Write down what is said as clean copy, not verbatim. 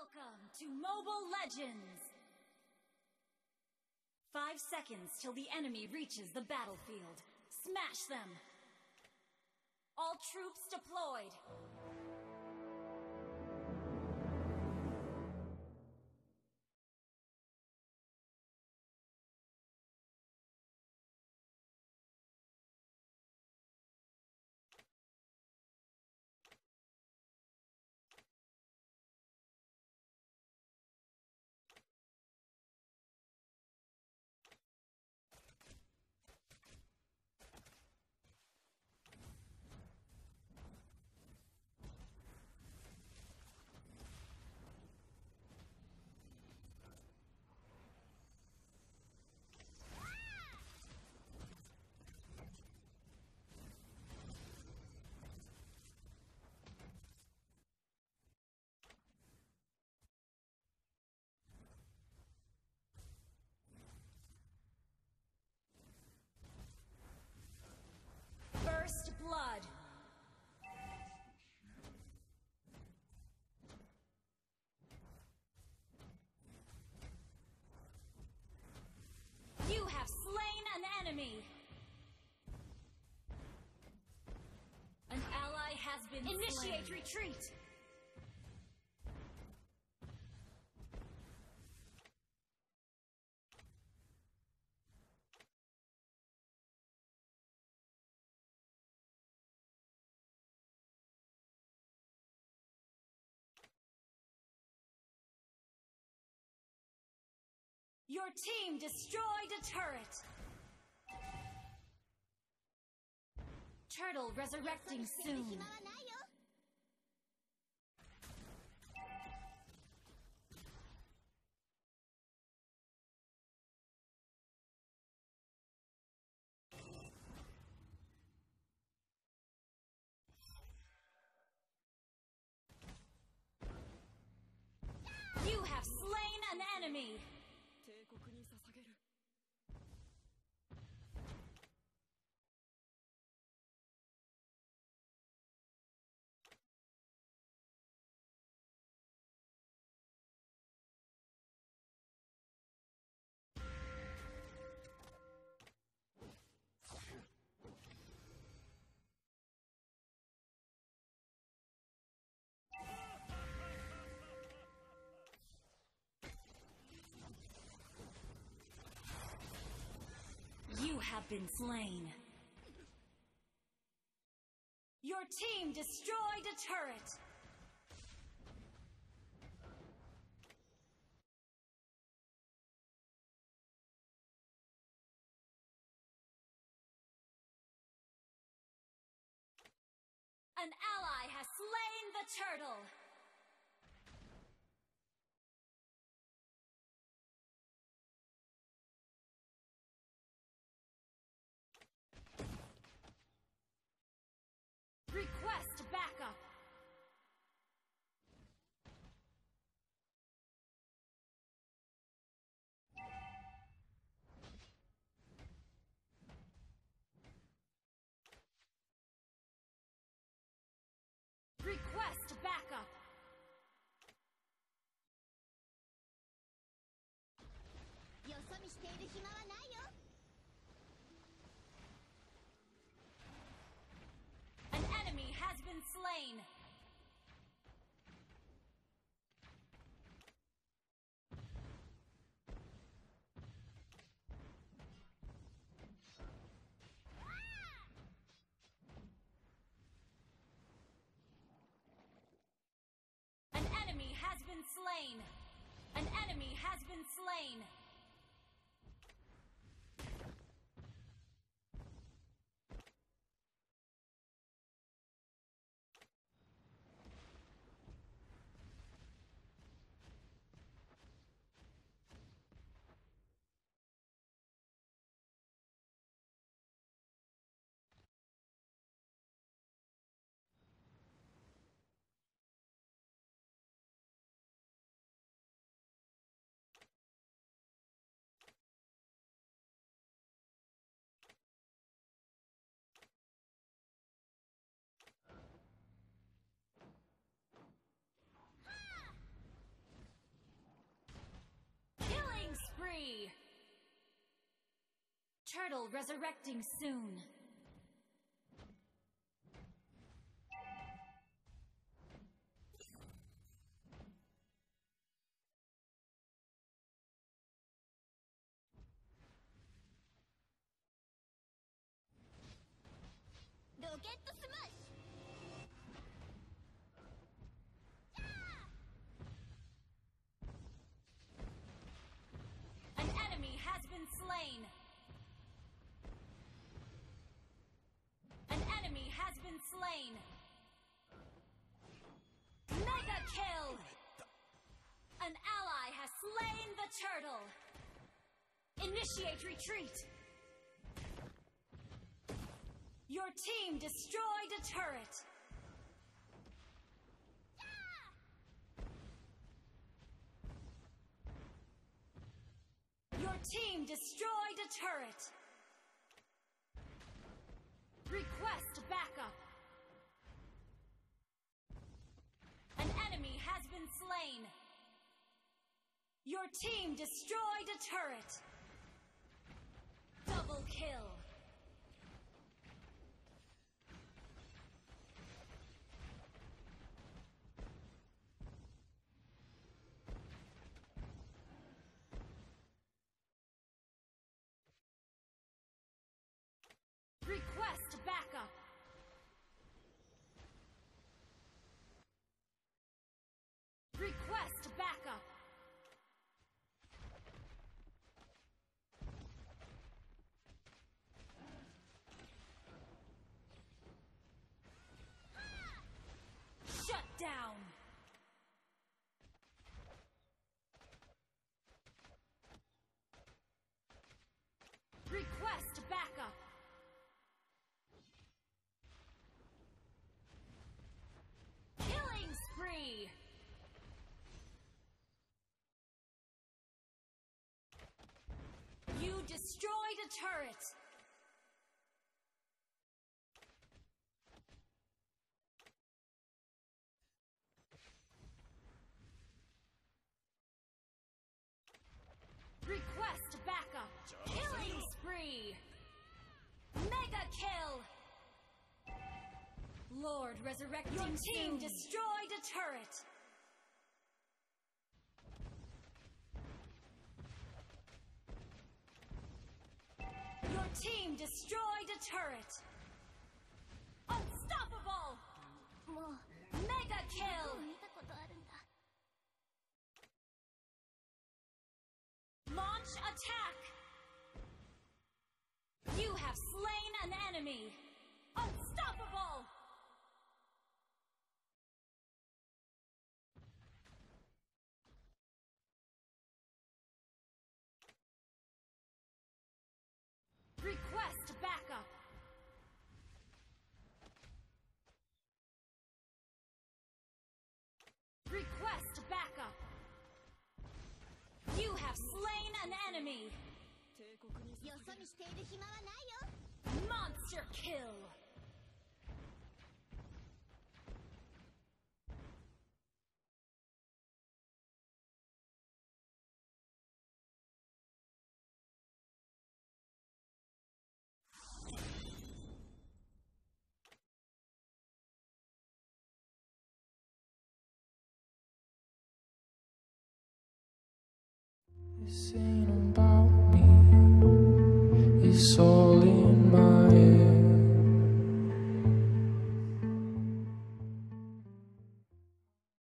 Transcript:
Welcome to Mobile Legends! 5 seconds till the enemy reaches the battlefield. Smash them! All troops deployed! First blood. You have slain an enemy. An ally has been Initiate slain. Retreat. Your team destroyed a turret! Turtle resurrecting soon. You have slain an enemy! You have been slain. Your team destroyed a turret. An ally has slain the turtle. Request backup! Request backup! An enemy has been slain! An enemy has been slain! An enemy has been slain! turtle resurrecting soon. Rocket smash! An enemy has been slain. An enemy has been slain. Mega kill! An ally has slain the turtle. Initiate retreat. Your team destroyed a turret. Your team destroyed a turret. Request backup. An enemy has been slain. Your team destroyed a turret. Double kill. Request backup. Request backup. Shut down. Request backup. Killing spree. You destroyed a turret. Request backup. Killing spree. Mega kill. Lord resurrecting. Your team destroyed a turret. Your team destroyed a turret. Unstoppable. Mega kill. Launch attack. You have slain an enemy. Unstoppable. Request backup. Request backup. You have slain an enemy. Monster kill. This ain't about me. It's all